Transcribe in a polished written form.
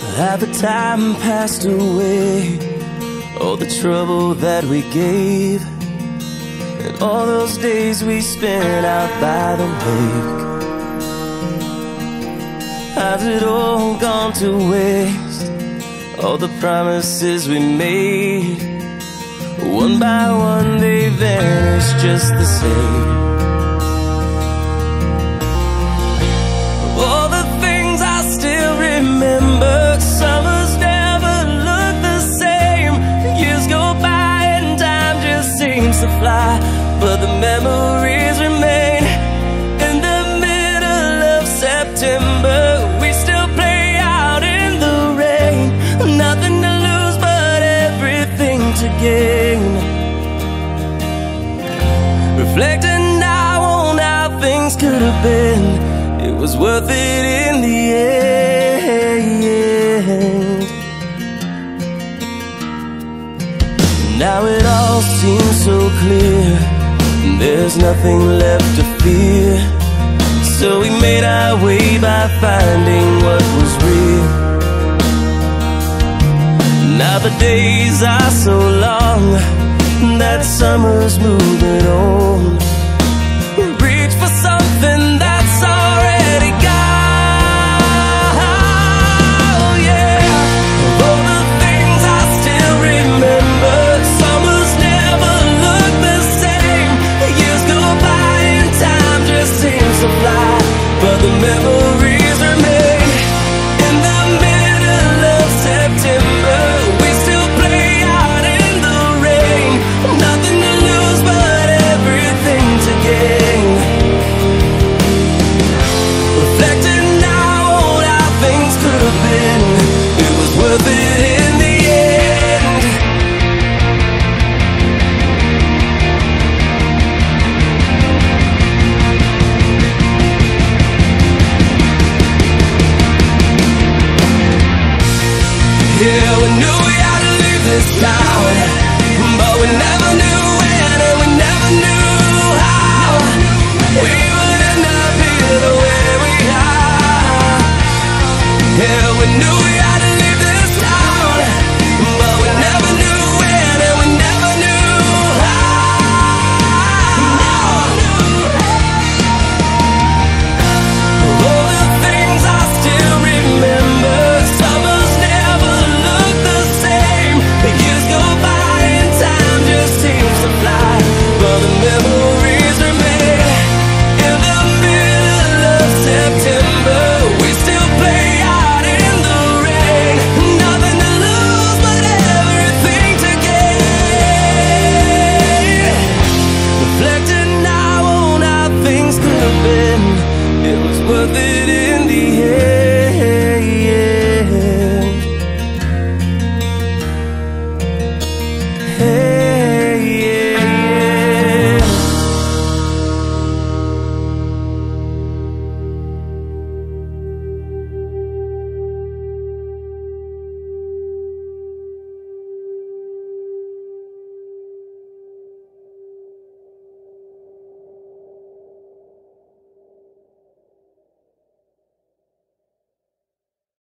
Had the time passed away, all the trouble that we gave, and all those days we spent out by the lake? Has it all gone to waste? All the promises we made, one by one they vanished just the same. All the things I still remember, summers never look the same. Years go by and time just seems to fly, but the memories remain. In the middle of September, we still play out in the rain. Nothing to lose but everything to gain. Reflecting now on how things could have been, it was worth it in the end. Now it all seems so clear, there's nothing left to fear. So we made our way by finding what was real. Now the days are so long, that summer's moving on. Reach for something that's already gone, yeah. All the things I still remember, summers never look the same. Years go by and time just seems to fly, but the memories remain. In the middle of September, we still play out in the rain. Nothing to lose but everything to gain. Reflecting now on how things could have been, it was worth it in the end. Yeah, we knew we had to leave this town, but we never knew when and we never knew how we would end up here the way we are. Yeah, we knew we